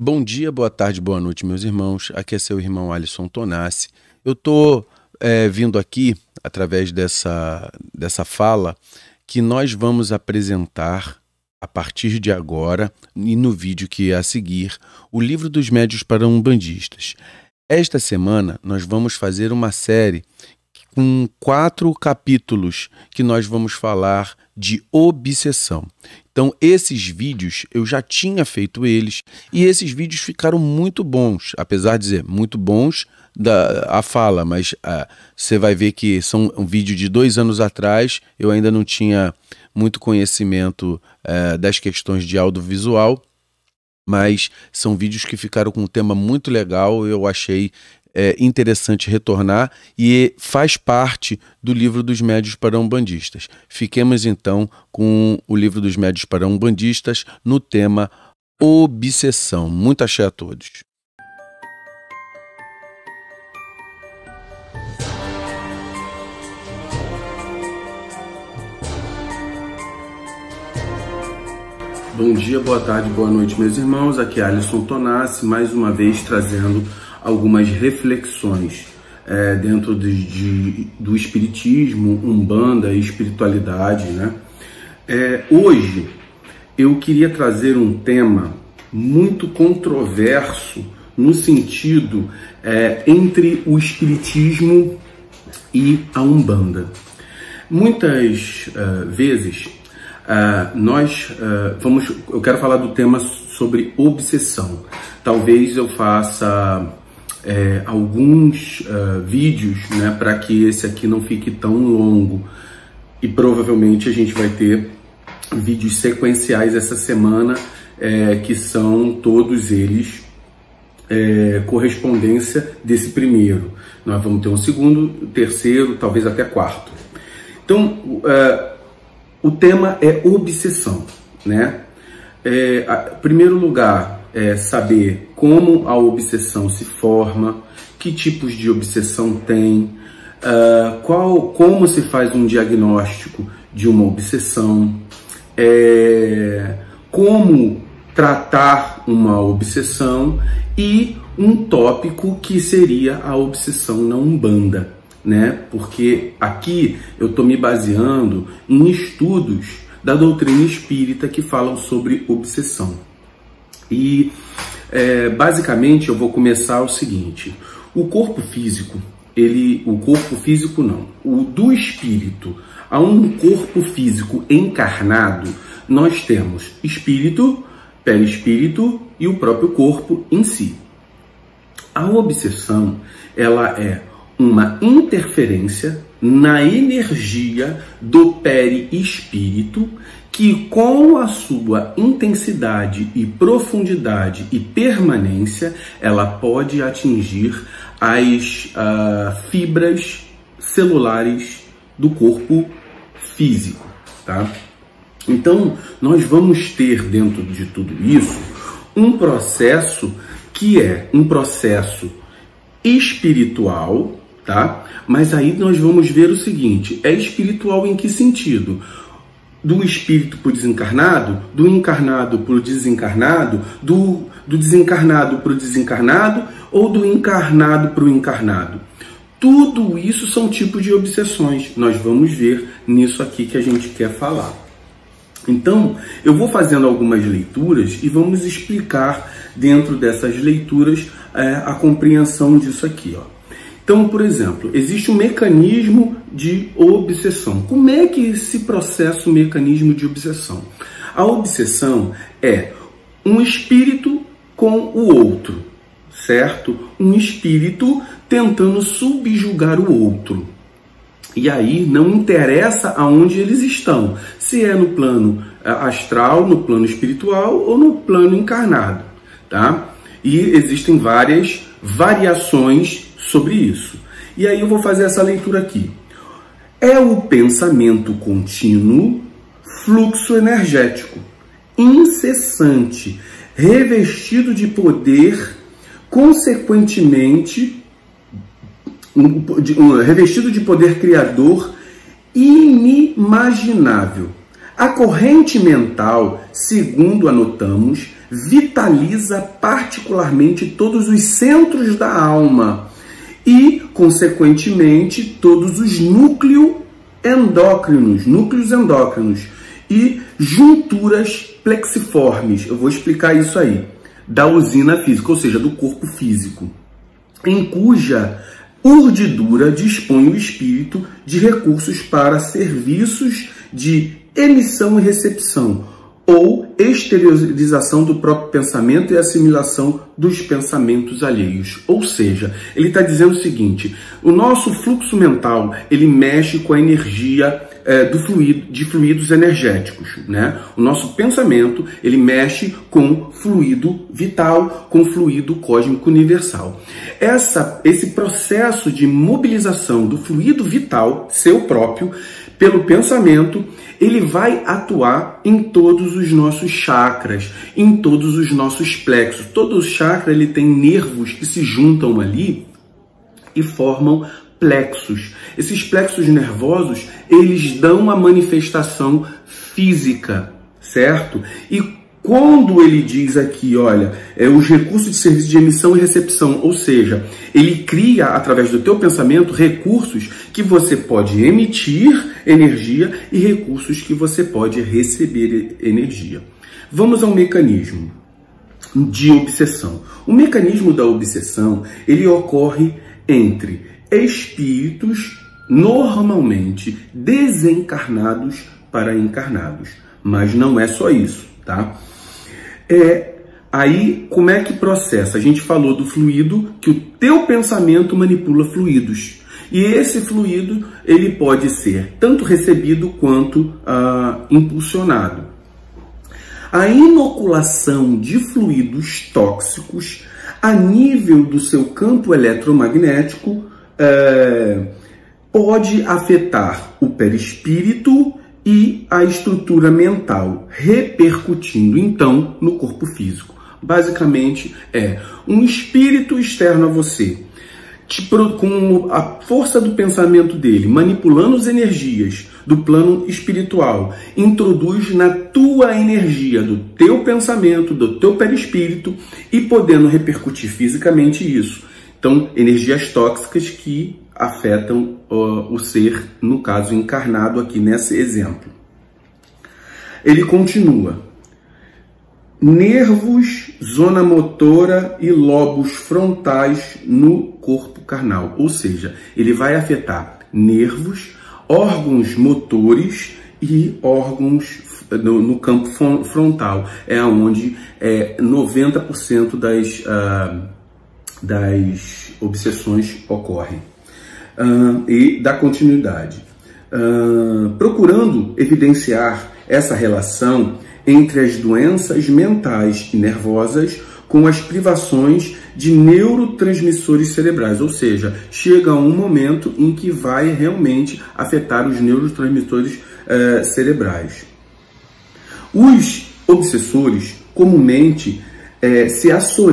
Bom dia, boa tarde, boa noite, meus irmãos. Aqui é seu irmão Alisson Tonassi. Eu estou vindo aqui, através dessa fala, que nós vamos apresentar, a partir de agora, e no vídeo que é a seguir, o Livro dos Médiuns para Umbandistas. Esta semana, nós vamos fazer uma série com 4 capítulos que nós vamos falar de obsessão. Então, esses vídeos, eu já tinha feito eles, e esses vídeos ficaram muito bons, apesar de dizer muito bons a fala, mas você vai ver que são um vídeo de 2 anos atrás, eu ainda não tinha muito conhecimento das questões de audiovisual, mas são vídeos que ficaram com um tema muito legal, eu achei interessante retornar e faz parte do Livro dos Médiuns para Umbandistas. Fiquemos então com o Livro dos Médiuns para Umbandistas no tema obsessão. Muito axé a todos. Bom dia, boa tarde, boa noite, meus irmãos. Aqui é Alisson Tonassi, mais uma vez trazendo algumas reflexões dentro do espiritismo, umbanda e espiritualidade, né? Hoje eu queria trazer um tema muito controverso no sentido entre o espiritismo e a umbanda. Muitas vezes eu quero falar do tema sobre obsessão. Talvez eu faça alguns vídeos, né, para que esse aqui não fique tão longo, e provavelmente a gente vai ter vídeos sequenciais essa semana, que são todos eles correspondência desse primeiro. Nós vamos ter um segundo, terceiro, talvez até quarto. Então, o tema é obsessão, né? Em primeiro lugar, saber como a obsessão se forma, que tipos de obsessão tem, como se faz um diagnóstico de uma obsessão, como tratar uma obsessão e um tópico que seria a obsessão na Umbanda, né? Porque aqui eu estou me baseando em estudos da doutrina espírita que falam sobre obsessão. E basicamente eu vou começar o seguinte: o corpo físico, o do espírito a um corpo físico encarnado, nós temos espírito, perispírito e o próprio corpo em si. A obsessão, ela é uma interferência na energia do perispírito que, com a sua intensidade e profundidade e permanência, ela pode atingir as fibras celulares do corpo físico, tá? Então, nós vamos ter dentro de tudo isso um processo que é um processo espiritual, tá? Mas aí nós vamos ver o seguinte: é espiritual em que sentido? Do espírito para o desencarnado, do encarnado para o desencarnado, do desencarnado para o desencarnado, ou do encarnado para o encarnado? Tudo isso são tipos de obsessões. Nós vamos ver nisso aqui que a gente quer falar. Então, eu vou fazendo algumas leituras e vamos explicar dentro dessas leituras a compreensão disso aqui, ó. Então, por exemplo, existe um mecanismo de obsessão. Como é que se processa o mecanismo de obsessão? A obsessão é um espírito com o outro, certo? Um espírito tentando subjugar o outro. E aí não interessa aonde eles estão, se é no plano astral, no plano espiritual ou no plano encarnado, tá? E existem várias variações sobre isso. E aí eu vou fazer essa leitura aqui. É o pensamento contínuo, fluxo energético, incessante, revestido de poder, consequentemente, revestido de poder criador inimaginável. A corrente mental, segundo anotamos, vitaliza particularmente todos os centros da alma e, consequentemente, todos os núcleos endócrinos e junturas plexiformes. Eu vou explicar isso aí, da usina física, ou seja, do corpo físico, em cuja urdidura dispõe o espírito de recursos para serviços de emissão e recepção, ou exteriorização do próprio pensamento e assimilação dos pensamentos alheios. Ou seja, ele está dizendo o seguinte: o nosso fluxo mental, ele mexe com a energia de fluidos energéticos, né? O nosso pensamento, ele mexe com fluido vital, com fluido cósmico universal. Esse processo de mobilização do fluido vital, seu próprio, pelo pensamento, ele vai atuar em todos os nossos chakras, em todos os nossos plexos. Todo chakra, ele tem nervos que se juntam ali e formam plexos. Esses plexos nervosos, eles dão uma manifestação física, certo? E quando ele diz aqui, olha, os recursos de serviço de emissão e recepção, ou seja, ele cria, através do teu pensamento, recursos que você pode emitir energia e recursos que você pode receber energia. Vamos ao mecanismo de obsessão. O mecanismo da obsessão, ele ocorre entre espíritos normalmente desencarnados para encarnados, mas não é só isso, tá? Aí, como é que processa? A gente falou do fluido, que o teu pensamento manipula fluidos. E esse fluido, ele pode ser tanto recebido quanto impulsionado. A inoculação de fluidos tóxicos a nível do seu campo eletromagnético pode afetar o perispírito e a estrutura mental, repercutindo então no corpo físico. Basicamente um espírito externo a você, com a força do pensamento dele, manipulando as energias do plano espiritual, introduz na tua energia, do teu pensamento, do teu perispírito, e podendo repercutir fisicamente isso. Então, energias tóxicas que afetam o ser, no caso encarnado aqui nesse exemplo. Ele continua: nervos, zona motora e lobos frontais no corpo carnal. Ou seja, ele vai afetar nervos, órgãos motores e órgãos no campo frontal. É onde 90% das obsessões ocorrem. E da continuidade. Procurando evidenciar essa relação entre as doenças mentais e nervosas com as privações de neurotransmissores cerebrais, ou seja, chega um momento em que vai realmente afetar os neurotransmissores cerebrais. Os obsessores comumente se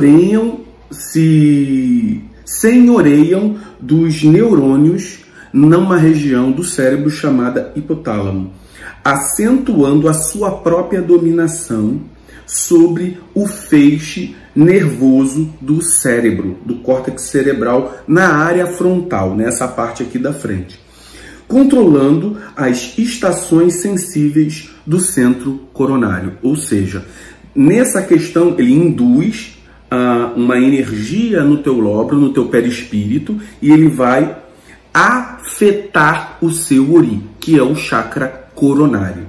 senhoreiam dos neurônios numa região do cérebro chamada hipotálamo, acentuando a sua própria dominação sobre o feixe nervoso do cérebro, do córtex cerebral, na área frontal, nessa parte aqui da frente, controlando as estações sensíveis do centro coronário. Ou seja, nessa questão ele induz uma energia no teu lóbulo, no teu perispírito, e ele vai afetar o seu ori, que é o chakra coronário.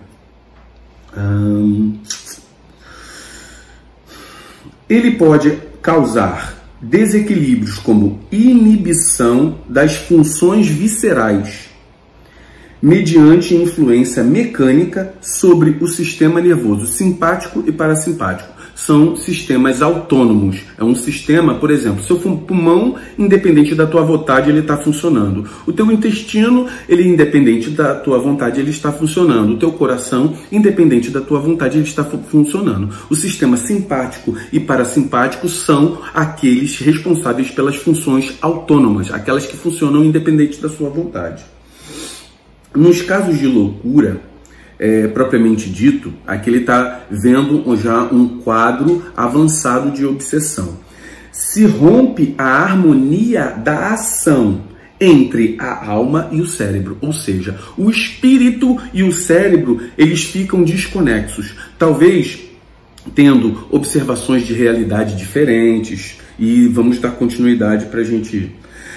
Ele pode causar desequilíbrios como inibição das funções viscerais, mediante influência mecânica sobre o sistema nervoso simpático e parasimpático. São sistemas autônomos. É um sistema, por exemplo, seu pulmão, independente da tua vontade, ele está funcionando. O teu intestino, ele independente da tua vontade, ele está funcionando. O teu coração, independente da tua vontade, ele está funcionando. O sistema simpático e parasimpático são aqueles responsáveis pelas funções autônomas, aquelas que funcionam independente da sua vontade. Nos casos de loucura, propriamente dito, aqui ele está vendo já um quadro avançado de obsessão. Se rompe a harmonia da ação entre a alma e o cérebro, ou seja, o espírito e o cérebro, eles ficam desconexos, talvez tendo observações de realidade diferentes, e vamos dar continuidade para a gente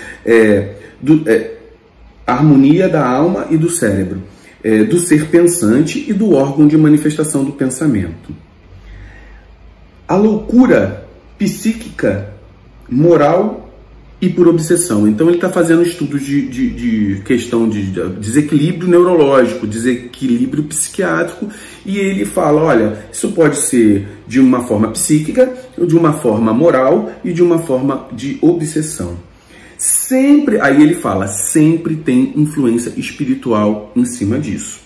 a harmonia da alma e do cérebro, do ser pensante e do órgão de manifestação do pensamento. A loucura psíquica, moral e por obsessão. Então ele está fazendo estudos de questão de desequilíbrio neurológico, desequilíbrio psiquiátrico, e ele fala, olha, isso pode ser de uma forma psíquica, de uma forma moral e de uma forma de obsessão. Sempre, aí ele fala, sempre tem influência espiritual em cima disso.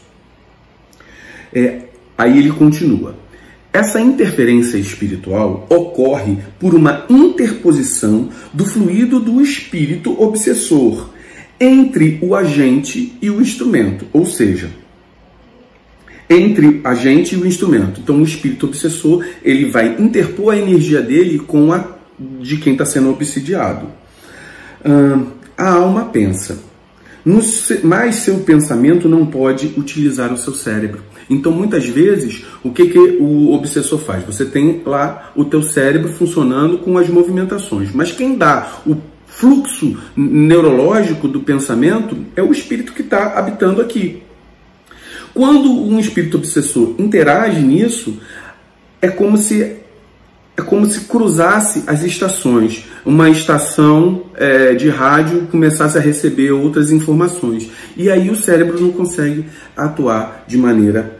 Aí ele continua. Essa interferência espiritual ocorre por uma interposição do fluido do espírito obsessor entre o agente e o instrumento, ou seja, entre a gente e o instrumento. Então o espírito obsessor, ele vai interpor a energia dele com a de quem está sendo obsidiado. A alma pensa, mas seu pensamento não pode utilizar o seu cérebro. Então, muitas vezes, o que o obsessor faz? Você tem lá o teu cérebro funcionando com as movimentações, mas quem dá o fluxo neurológico do pensamento é o espírito que está habitando aqui. Quando um espírito obsessor interage nisso, é como se cruzasse as estações. Uma estação de rádio começasse a receber outras informações. E aí o cérebro não consegue atuar de maneira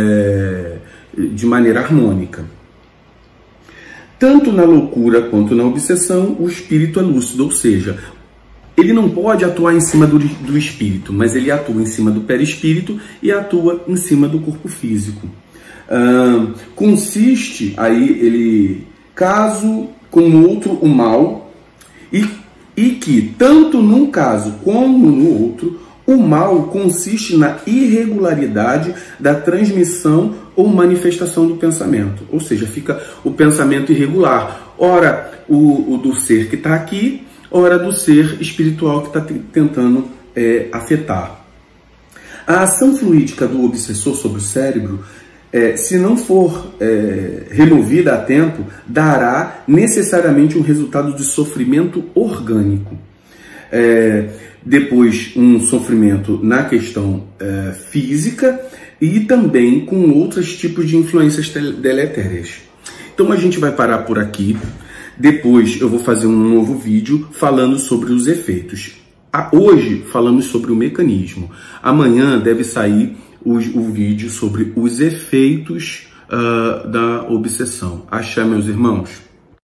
harmônica. Tanto na loucura quanto na obsessão, o espírito é lúcido, ou seja, ele não pode atuar em cima do espírito, mas ele atua em cima do perispírito e atua em cima do corpo físico. Consiste, aí ele, caso com outro o mal, e que tanto num caso como no outro, o mal consiste na irregularidade da transmissão ou manifestação do pensamento. Ou seja, fica o pensamento irregular. Ora o do ser que está aqui, ora do ser espiritual que está tentando afetar. A ação fluídica do obsessor sobre o cérebro, se não for removida a tempo, dará necessariamente um resultado de sofrimento orgânico. Depois, um sofrimento na questão física e também com outros tipos de influências deletérias. Então a gente vai parar por aqui. Depois eu vou fazer um novo vídeo falando sobre os efeitos. Hoje falamos sobre o mecanismo. Amanhã deve sair o vídeo sobre os efeitos da obsessão. Axé, meus irmãos.